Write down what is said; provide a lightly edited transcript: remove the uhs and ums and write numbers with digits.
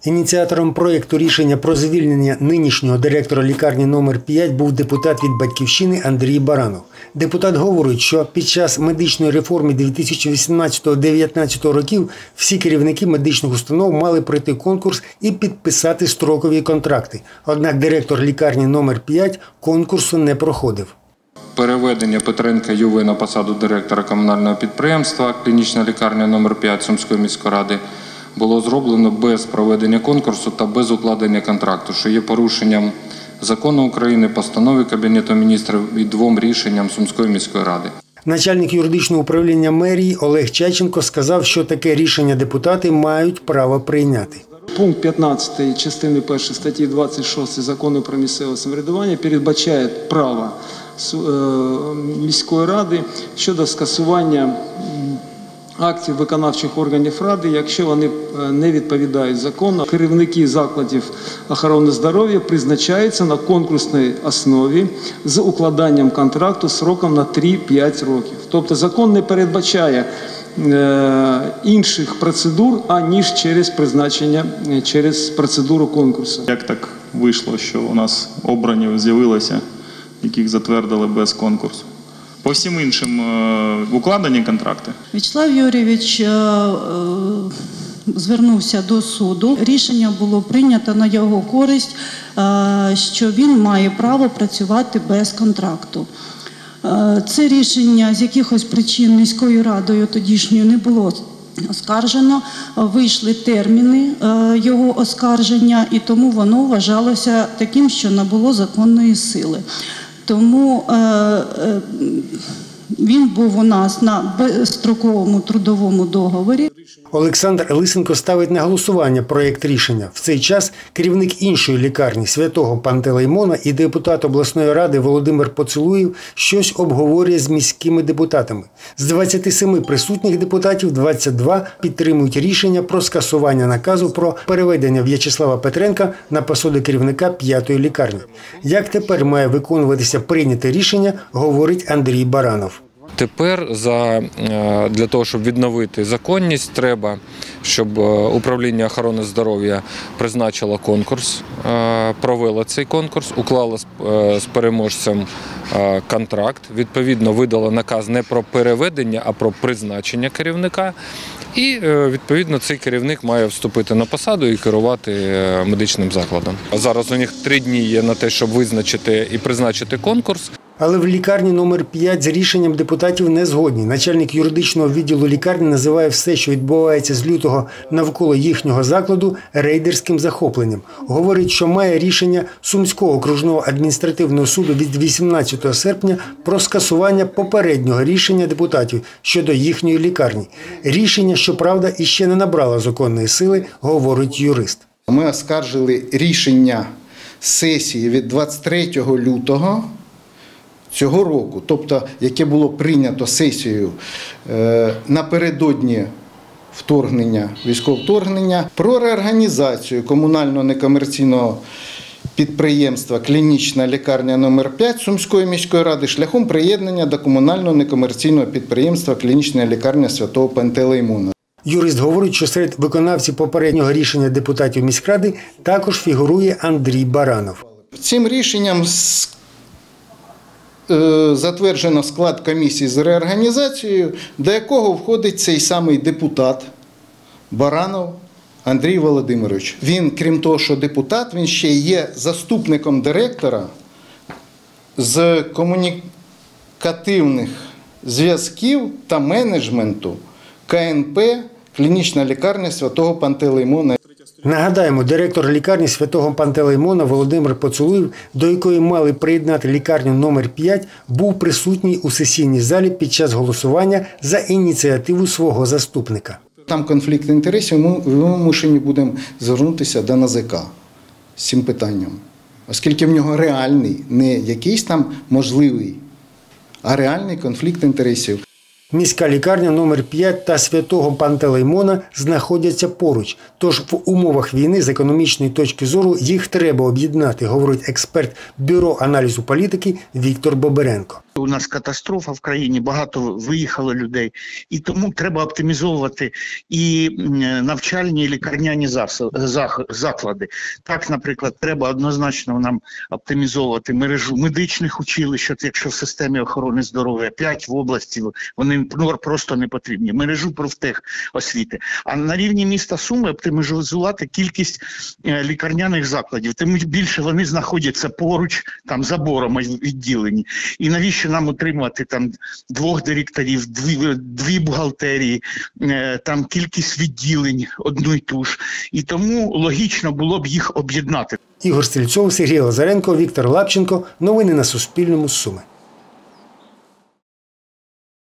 Ініціатором проєкту рішення про звільнення нинішнього директора лікарні номер 5 був депутат від «Батьківщини» Андрій Баранов. Депутат говорить, що під час медичної реформи 2018-2019 років всі керівники медичних установ мали пройти конкурс і підписати строкові контракти. Однак директор лікарні номер 5 конкурсу не проходив. Переведення Петренка Юви на посаду директора комунального підприємства «Клінічна лікарня номер 5 Сумської міської ради було зроблено без проведення конкурсу та без укладення контракту, що є порушенням закону України, постанови Кабінету міністрів і 2 рішенням Сумської міської ради. Начальник юридичного управління мерії Олег Чайченко сказав, що таке рішення депутати мають право прийняти. Пункт 15 частини 1 статті 26 Закону про місцеве самоврядування передбачає право міської ради щодо скасування актів виконавчих органів ради, якщо вони не відповідають закону. Керівники закладів охорони здоров'я призначаються на конкурсній основі з укладанням контракту сроком на 3-5 років. Тобто закон не передбачає інших процедур, аніж через призначення, через процедуру конкурсу. Як так вийшло, що у нас обрані з'явилися, яких затвердили без конкурсу? По всім іншим укладені контракти? В'ячеслав Юрійович звернувся до суду. Рішення було прийнято на його користь, що він має право працювати без контракту. Це рішення з якихось причин міською радою тодішньою не було оскаржено. Вийшли терміни його оскарження, і тому воно вважалося таким, що набуло законної сили. Тому він був у нас на безстроковому трудовому договорі. Олександр Лисенко ставить на голосування проєкт рішення. В цей час керівник іншої лікарні Святого Пантелеймона і депутат обласної ради Володимир Поцілуєв щось обговорює з міськими депутатами. З 27 присутніх депутатів 22 підтримують рішення про скасування наказу про переведення В'ячеслава Петренка на посаду керівника 5-ї лікарні. Як тепер має виконуватися прийняте рішення, говорить Андрій Баранов. Тепер для того, щоб відновити законність, треба, щоб управління охорони здоров'я призначило конкурс, провело цей конкурс, уклало з переможцем контракт, відповідно видало наказ не про переведення, а про призначення керівника. І, відповідно, цей керівник має вступити на посаду і керувати медичним закладом. Зараз у них 3 дні є на те, щоб визначити і призначити конкурс. Але в лікарні номер 5 з рішенням депутатів не згодні. Начальник юридичного відділу лікарні називає все, що відбувається з лютого навколо їхнього закладу, рейдерським захопленням. Говорить, що має рішення Сумського окружного адміністративного суду від 18 серпня про скасування попереднього рішення депутатів щодо їхньої лікарні. Рішення, щоправда, іще не набрало законної сили, говорить юрист. Ми оскаржили рішення сесії від 23 лютого цього року, тобто яке було прийнято сесією напередодні військового вторгнення, про реорганізацію комунального некомерційного підприємства «Клінічна лікарня номер 5 Сумської міської ради» шляхом приєднання до комунального некомерційного підприємства «Клінічна лікарня Святого Пантелеймона». Юрист говорить, що серед виконавців попереднього рішення депутатів міськради також фігурує Андрій Баранов. Цим рішенням затверджено склад комісії з реорганізацією, до якого входить цей самий депутат Баранов Андрій Володимирович. Він, крім того, що депутат, він ще є заступником директора з комунікативних зв'язків та менеджменту КНП «Клінічна лікарня Святого Пантелеймона». Нагадаємо, директор лікарні Святого Пантелеймона Володимир Поцілуєв, до якої мали приєднати лікарню номер 5, був присутній у сесійній залі під час голосування за ініціативу свого заступника. Там конфлікт інтересів, ми вимушені будемо звернутися до НАЗК з цим питанням, оскільки в нього реальний, не якийсь там можливий, а реальний конфлікт інтересів. Міська лікарня номер 5 та Святого Пантелеймона знаходяться поруч, тож в умовах війни з економічної точки зору їх треба об'єднати, говорить експерт Бюро аналізу політики Віктор Боберенко. У нас катастрофа в країні, багато виїхало людей. І тому треба оптимізовувати і навчальні, і лікарняні заклади. Так, наприклад, треба однозначно нам оптимізовувати мережу медичних училищ, якщо в системі охорони здоров'я 5 в області, вони просто не потрібні. Мережу профтехосвіти. А на рівні міста Суми оптимізувати кількість лікарняних закладів. Тим більше вони знаходяться поруч, там забором відділені. І навіщо нам утримувати там 2 директорів, 2 бухгалтерії, там кількість відділень одну й ту ж. І тому логічно було б їх об'єднати. Ігор Стрільцов, Сергій Лазаренко, Віктор Лапченко. Новини на Суспільному з Суми.